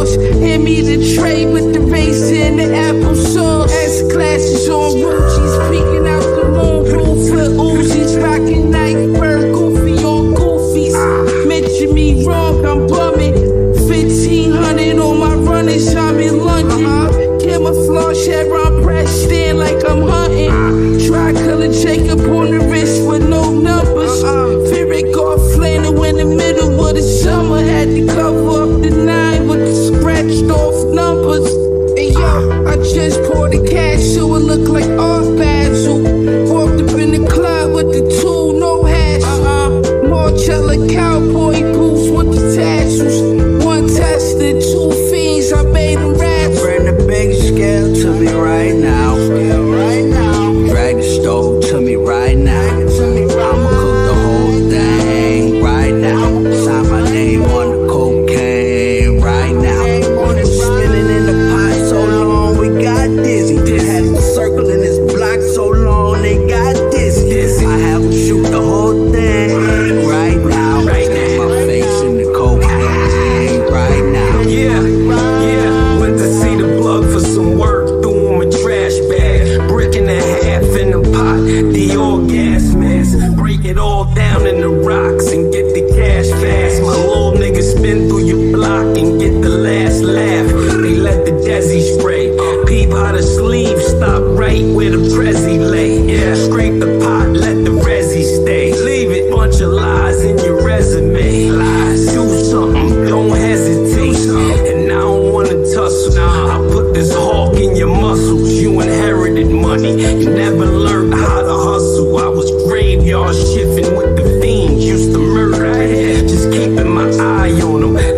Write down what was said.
sauce. Hand me the tray with the raisin and the applesauce. S classes on Ruchi's, peeking out the moon roof with Uzis, rocking Nightbird, goofy on goofies. Mention me wrong, I'm bumming. 1500 on my runners, I'm in London. Camouflage hair on press, stand like I'm hunting. Tricolor Jacob on the wrist with no numbers. Favorite golf flannel in the middle of the summer. Had to cover up the 9 with the scratched off numbers. And yo, I just poured the cash so it look like art basil. Walked up in the club with the tool, no hassle. Marcella cowboy boots with the tassels. One tested, 2 fiends, I made them rats. Bring the big scale to me right now. Drag the stove to me right now. I'ma cook the whole thing right now. Sign my name on the cocaine right now. Spinning in the pot so long we got dizzy. Had them circling this block so long they got dizzy. I have them shoot the whole thing right now. My face in the cocaine right now. Yeah, went to see the plug for some work. Threw him a trash bag, brick and a half in the pot. The old gas mask, break it all down in the rocks and get the cash fast. My little nigga spin through your block and get the last laugh. They let the Desi spray, peep how the sleeve stop right where the Prezi lay. Yeah, scrape the pot, let the Resi stay. Leave it, bunch of lies in your resume. Lies, do something, don't hesitate. And I don't wanna tussle. I put this hawk in your muscles. You inherited money, you never learned how to hustle. I was graveyard shifting with the fiends, used to murder. Just keeping my eye on them.